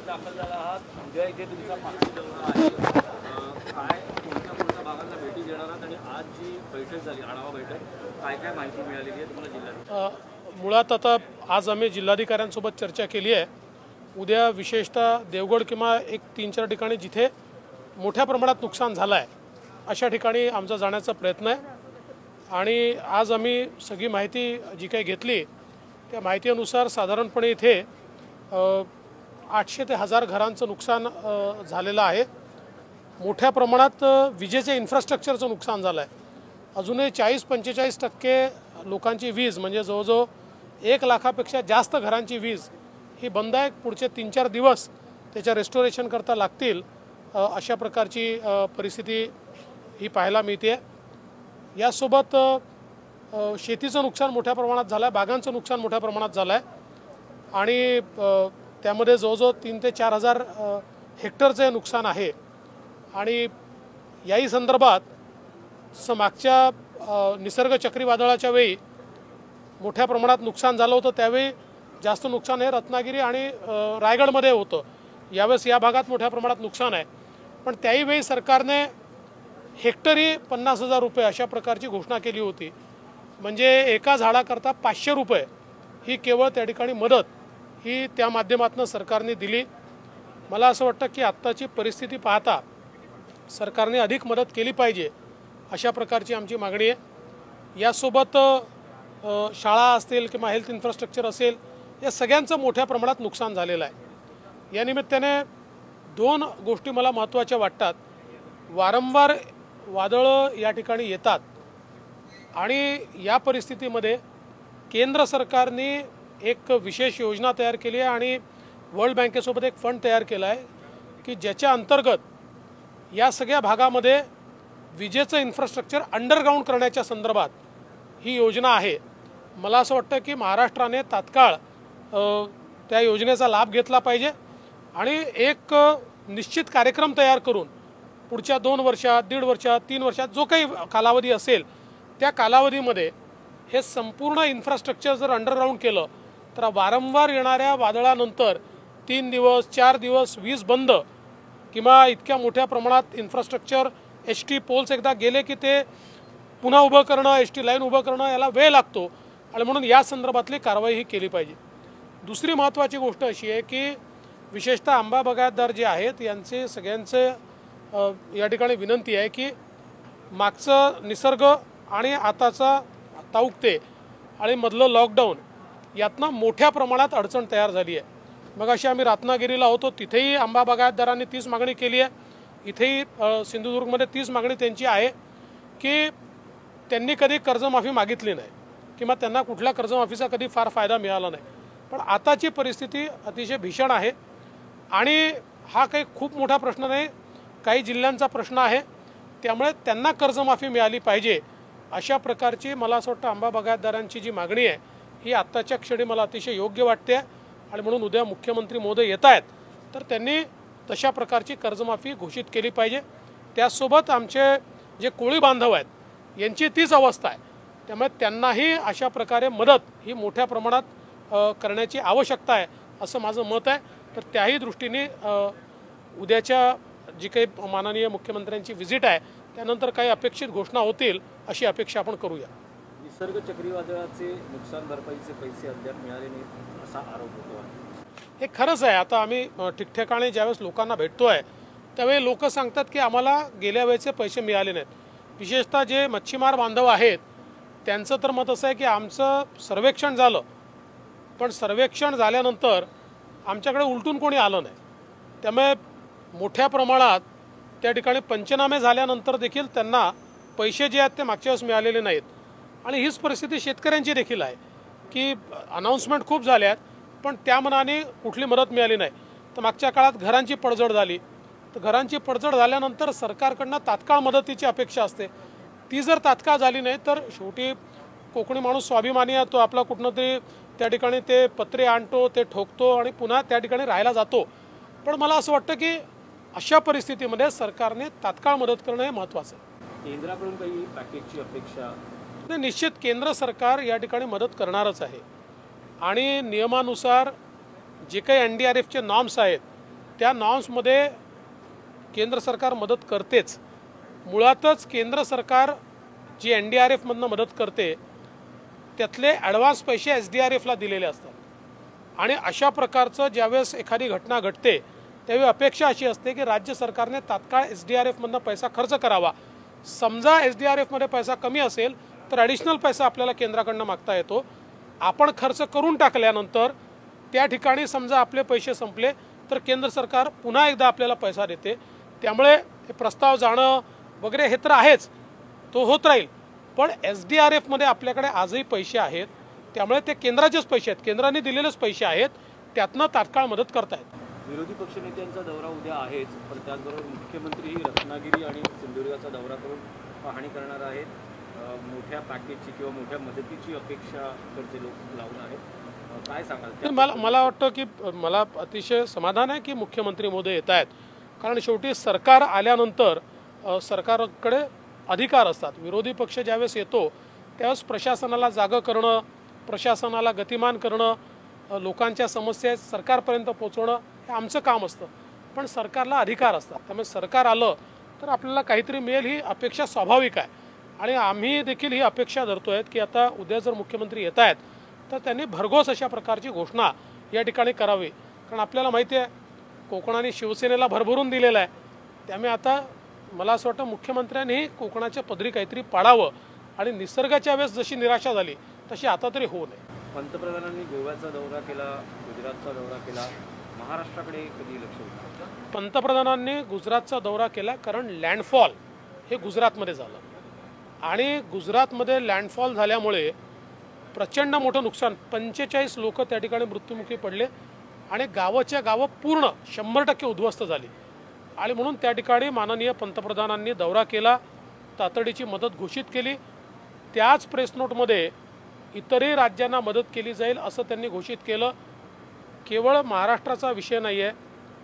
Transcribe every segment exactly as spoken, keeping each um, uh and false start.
दाखल झाला आहात उद्या इथे तुमचा पाकिस्तान आहे काय कोणत्या कोणत्या भागांना भेटी देणार आहात आणि आज जी बैठक झाली आढावा बैठक काय काय माहिती मिळालेली आहे तुम्हाला जिल्ह्यात? मुळात आता आज आम्ही जिल्हाधिकाऱ्यांसोबत चर्चा केली आहे। उद्या विशेषतः देवगड किंवा एक तीन चार ठिकाणी जिथे मोठ्या प्रमाणात नुकसान झालं आहे अशा ठिकाणी आमचा जाण्याचा प्रयत्न आहे आणि आज आम्ही सगळी माहिती जी काही घेतली त्या माहितीनुसार साधारणपणे इथे आठशे ते हजार घरांचं नुकसान झालेलं आहे। मोठ्या प्रमाणात विजेचे इन्फ्रास्ट्रक्चरचं नुकसान झालं आहे। अजूनही चाळीस पंचेचाळीस टक्के लोकांची वीज म्हणजे जवळजवळ एक लाखापेक्षा जास्त घरांची वीज ही बंद आहे। पुढचे तीन चार दिवस त्याच्या रेस्टोरेशन करता लागतील अशा प्रकारची परिस्थिती ही पाहायला मिळते। यासोबत शेतीचं नुकसान मोठ्या प्रमाणात झालं आहे, बागांचं नुकसान मोठ्या प्रमाणात झालं आहे आणि त्यामध्ये जवळजवळ तीन ते चार हजार हेक्टरचे नुकसान आहे। आणि याही संदर्भात मागच्या निसर्ग चक्रीवादळाच्या वेळी मोठ्या प्रमाणात नुकसान झालं होतं, त्यावेळी जास्त नुकसान हे रत्नागिरी आणि रायगडमध्ये होतं। यावेळेस या भागात मोठ्या प्रमाणात नुकसान आहे, पण त्याही वेळी सरकारने हेक्टरी पन्नास हजार रुपये अशा प्रकारची घोषणा केली होती। म्हणजे एका झाडाकरता पाचशे रुपये ही केवळ त्या ठिकाणी मदत ही त्या माध्यमातून सरकारने दिली। मला असं वाटतं की आत्ताची परिस्थिती पाहता सरकारने अधिक मदत केली पाहिजे अशा प्रकारची आमची मागणी आहे। यासोबत शाळा असतील किंवा हेल्थ इन्फ्रास्ट्रक्चर असेल या सगळ्यांचं मोठ्या प्रमाणात नुकसान झालेलं आहे। या निमित्ताने दोन गोष्टी मला महत्त्वाच्या वाटतात। वारंवार वादळं या ठिकाणी येतात आणि या परिस्थितीमध्ये केंद्र सरकारने एक विशेष योजना तयार केली आहे आणि वर्ल्ड बँकेसोबत एक फंड तयार केला आहे की ज्याच्या अंतर्गत या सगळ्या भागामध्ये विजेचं इन्फ्रास्ट्रक्चर अंडरग्राऊंड करण्याच्या संदर्भात ही योजना आहे। मला असं वाटतं की महाराष्ट्राने तात्काळ त्या योजनेचा लाभ घेतला पाहिजे आणि एक निश्चित कार्यक्रम तयार करून पुढच्या दोन वर्षात दीड वर्षात तीन वर्षात जो काही कालावधी असेल त्या कालावधीमध्ये हे संपूर्ण इन्फ्रास्ट्रक्चर जर अंडरग्राऊंड केलं तर वारंवार येणाऱ्या वादळानंतर तीन दिवस चार दिवस वीज बंद किंवा इतक्या मोठ्या प्रमाणात इन्फ्रास्ट्रक्चर एस टी पोल्स एकदा गेले की ते पुन्हा उभं करणं एस टी लाईन उभं करणं याला वेळ लागतो आणि म्हणून या संदर्भातली कारवाई ही केली पाहिजे। दुसरी महत्त्वाची गोष्ट अशी आहे की विशेषतः आंबा बागायतदार जे आहेत यांचे सगळ्यांचे या ठिकाणी विनंती आहे की मागचं निसर्ग आणि आताचा ताऊकते आणि मधलं लॉकडाऊन यातनं मोठ्या प्रमाणात अडचण तयार झाली आहे। मग अशी आम्ही रत्नागिरीला होतो तिथेही आंबा बागायतदारांनी तीच मागणी केली आहे। इथेही सिंधुदुर्गमध्ये तीच मागणी त्यांची आहे की त्यांनी कधी कर्जमाफी मागितली नाही किंवा त्यांना कुठल्या कर्जमाफीचा कधी फार फायदा मिळाला नाही, पण आताची परिस्थिती अतिशय भीषण आहे आणि हा काही खूप मोठा प्रश्न नाही, काही जिल्ह्यांचा प्रश्न आहे, त्यामुळे त्यांना कर्जमाफी मिळाली पाहिजे अशा प्रकारची मला असं वाटतं आंबा बागायतदारांची जी मागणी आहे ही आत्ताच्या क्षणी मला अतिशय योग्य वाटते आणि म्हणून उद्या मुख्यमंत्री महोदय येत आहेत तर त्यांनी तशा प्रकारची कर्जमाफी घोषित केली पाहिजे। त्यासोबत आमचे जे कोळी बांधव आहेत यांची तीच अवस्था आहे, त्यामुळे त्यांनाही अशा प्रकारे मदत ही मोठ्या प्रमाणात करण्याची आवश्यकता आहे असं माझं मत आहे। तर त्याही दृष्टीने उद्याच्या जी काही माननीय मुख्यमंत्र्यांची व्हिजिट आहे त्यानंतर काही अपेक्षित घोषणा होतील अशी अपेक्षा आपण करूया। निसर्ग चक्रीवादळाचे नुकसान भरपाईचे पैसे अद्याप मिळाले नाहीत असा आरोप होतो आहे। हे खरंच आहे। आता आम्ही ठिकठिकाणी ज्यावेळेस लोकांना भेटतोय त्यावेळी लोक सांगतात की आम्हाला गेल्या वेळेचे पैसे मिळाले नाहीत। विशेषतः जे मच्छीमार बांधव आहेत त्यांचं तर मत असं आहे की आमचं सर्वेक्षण झालं पण सर्वेक्षण झाल्यानंतर आमच्याकडे उलटून कोणी आलं नाही, त्यामुळे मोठ्या प्रमाणात त्या ठिकाणी पंचनामे झाल्यानंतर देखील त्यांना पैसे जे आहेत ते मागच्या वेळेस मिळालेले नाहीत। आणि हीच परिस्थिती शेतकऱ्यांची देखील आहे की अनाऊन्समेंट खूप झाल्यात पण त्या मनाने कुठली मदत मिळाली नाही। तर मागच्या काळात घरांची पडझड झाली, तर घरांची पडझड झाल्यानंतर सरकारकडनं तात्काळ मदतीची अपेक्षा असते, ती जर तात्काळ झाली नाही तर शेवटी कोकणी माणूस स्वाभिमानी आहे, तो आपला कुठनं तरी त्या ठिकाणी ते पत्रे आणतो ते ठोकतो आणि पुन्हा त्या ठिकाणी राहायला जातो। पण मला असं वाटतं की अशा परिस्थितीमध्ये सरकारने तात्काळ मदत करणं हे महत्त्वाचं आहे। केंद्राकडून काही पॅकेजची अपेक्षा नाही, निश्चित केंद्र सरकार या ठिकाणी मदत करणारच आहे आणि नियमानुसार जे काही एन डी आर एफचे नॉर्म्स आहेत त्या नॉर्म्समध्ये केंद्र सरकार मदत करतेच. मुळातच केंद्र सरकार जी एन डी आर एफमधनं मदत करते त्यातले ॲडव्हान्स पैसे एस डी आर एफला दिलेले असतात. आणि अशा प्रकारचं ज्यावेळेस एखादी घटना घडते त्यावेळी अपेक्षा अशी असते की राज्य सरकारने तात्काळ एस डी आर एफमधनं पैसा खर्च करावा. समजा एस डी आर एफमध्ये पैसा कमी असेल तर ॲडिशनल पैसा आपल्याला केंद्राकडनं मागता येतो. आपण खर्च करून टाकल्यानंतर त्या ठिकाणी समजा आपले पैसे संपले तर केंद्र सरकार पुन्हा एकदा आपल्याला पैसा देते. त्यामुळे हे प्रस्ताव जाणं वगैरे हे तर आहेच, तो होत राहील. पण एस डी आर एफमध्ये आपल्याकडे आजही पैसे आहेत, त्यामुळे ते केंद्राचेच पैसे आहेत, केंद्राने दिलेलेच पैसे आहेत, त्यातनं तात्काळ मदत करतायत. विरोधी पक्षनेत्यांचा दौरा उद्या आहेच, पण त्याचबरोबर मुख्यमंत्री रत्नागिरी आणि सिंधुदुर्गाचा दौरा करून पाहणी करणार आहेत. मोठ्या पॅकेजची किंवा मोठ्या मदतीची अपेक्षा करते लोक लावून आहेत. काय सांगाल? मला मला वाटतं की मला अतिशय समाधान आहे की मुख्यमंत्री महोदय येत आहेत. कारण शेवटी सरकार आल्यानंतर सरकारकडे अधिकार असतात. विरोधी पक्ष ज्यावेळेस येतो त्यावेळेस प्रशासनाला जागं करणं, प्रशासनाला गतिमान करणं, लोकांच्या समस्या सरकारपर्यंत पोहोचवणं हे आमचं काम असतं. पण सरकारला अधिकार असतात, त्यामुळे सरकार आलं तर आपल्याला काहीतरी मिळेल ही अपेक्षा स्वाभाविक आहे. आणि आम्ही देखील ही अपेक्षा धरतो आहेत की आता उद्या जर मुख्यमंत्री येत आहेत तर त्यांनी भरघोस अशा प्रकारची घोषणा या ठिकाणी करावी. कारण आपल्याला माहिती आहे कोकणाने शिवसेनेला भरभरून दिलेलं आहे. त्यामुळे आता मला असं वाटतं मुख्यमंत्र्यांनी कोकणाच्या पदरी काहीतरी पाडावं आणि निसर्गाच्या वेळेस जशी निराशा झाली तशी आता तरी होऊ नये. पंतप्रधानांनी गोव्याचा दौरा केला, गुजरातचा दौरा केला, महाराष्ट्राकडे कधी लक्ष होतं? पंतप्रधानांनी गुजरातचा दौरा केला कारण लँडफॉल हे गुजरातमध्ये झालं आणि गुजरातमध्ये लँडफॉल झाल्यामुळे प्रचंड मोठं नुकसान, पंचेचाळीस लोक त्या ठिकाणी मृत्युमुखी पडले आणि गावाच्या गावं पूर्ण शंभर टक्के उद्ध्वस्त झाली. आणि म्हणून त्या ठिकाणी माननीय पंतप्रधानांनी दौरा केला, तातडीची मदत घोषित केली. त्याच प्रेस नोटमध्ये इतरही राज्यांना मदत केली जाईल असं त्यांनी घोषित केलं. केवळ महाराष्ट्राचा विषय नाही आहे,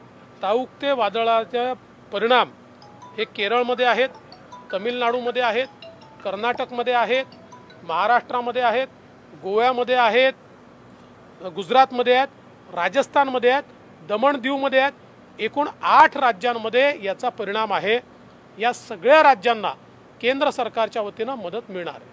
ताऊक्ते वादळाचे परिणाम हे केरळमध्ये आहेत, तमिळनाडूमध्ये आहेत, कर्नाटकमध्ये आहेत, महाराष्ट्रामध्ये आहेत, गोव्यामध्ये आहेत, गुजरातमध्ये आहेत, राजस्थानमध्ये आहेत, दमण दीवमध्ये आहेत. एकूण आठ राज्यांमध्ये याचा परिणाम आहे. या सगळ्या राज्यांना केंद्र सरकारच्या वतीनं मदत मिळणार आहे.